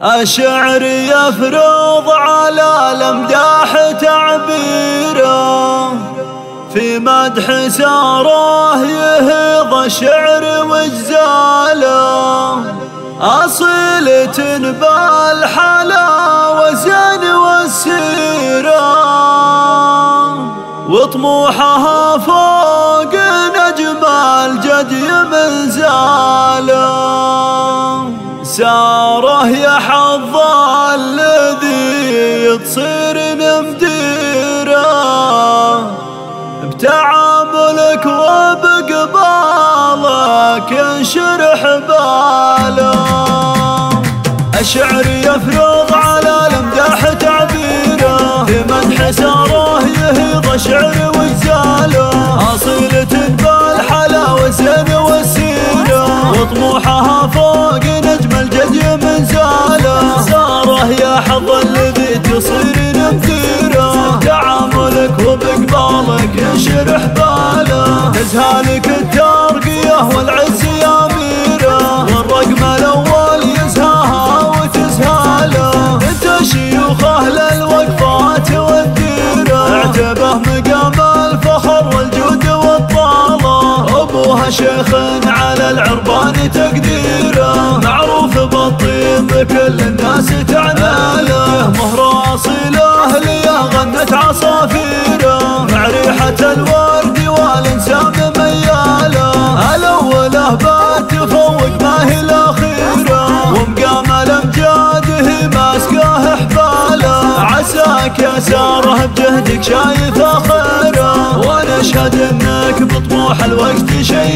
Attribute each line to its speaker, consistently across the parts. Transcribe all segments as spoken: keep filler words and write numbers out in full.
Speaker 1: الشعر يفرض على الأمداح تعبيره، في مدح ساره يهض الشعر واجزاله، أصيلة بالحلا وزن والسيرة، وطموحها فوق نجم الجدي منزاله. ساره يا حظ الذي تصير نمديره، بتعاملك وبقبالك ينشرح باله. الشعر يفرض على الأمداح تعبيره، في مدح ساره يهض الشعر واجزاله، أصيلة بالحلا والزين والسيرة، وطموحها فوق نجم الجدي منزاله. ساره يا حظ الذي تصير نمديره، تعاملك وبقبالك ينشرح باله. تزهالك الترقية والعز يا أميره، والرقم الأول يزهاها وتزهاله. انت شيوخه للوقفات والديره، اعتبه مقام الفخر والجود والطالة. أبوها شيخ على العربان تقديره، معروف بالطيب كل الناس تعناله. مهر أصيله ليا غنت عصافيره، مع ريحة الورد والانسام مياله. الأوله بات تفوق ما هي الأخيرة، ومقام الأمجاد هي ماسكاه حباله. عساك يا ساره بجهدك شايف خيره، ونشهد انك بطموح الوقت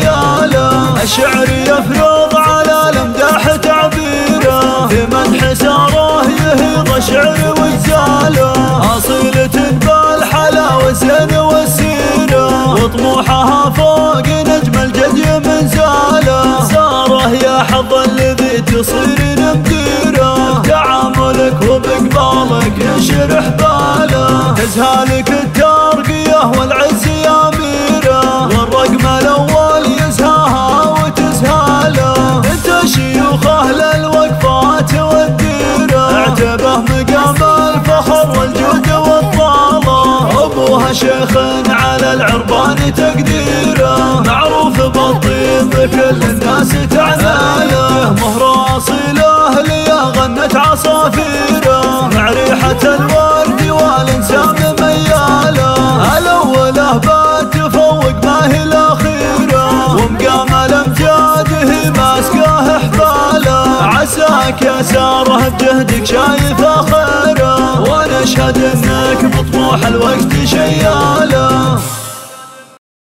Speaker 1: شياله. الشعر يفرض على الأمداح تعبيره، في مدح ساره يهض الشعر واجزاله، أصيلة بالحلا والزين والسيرة، وطموحها فوق نجم الجدي منزاله. ساره يا حظ الذي تصير نمديره، تعاملك وبقبالك ينشرح باله. تزهالك الترقية والعز يا أميره، والرقم الأول يزهاها وتزهاله. انت شيوخه للوقفات والديره، اعتبه مقام الفخر والجود والطالة. أبوها شيخ على العربان تقديره، معروف بالطيب كل الناس تعناله. مهر أصيله ليا غنت عصافيره، مع ريحة الورد والانسام مياله. الأوله بات تفوق ما هي الأخيرة، ومقام الأمجاد هي ماسكاه حباله. عساك يا ساره بجهدك شايف خيره، ونشهد انك بطموح الوقت شياله.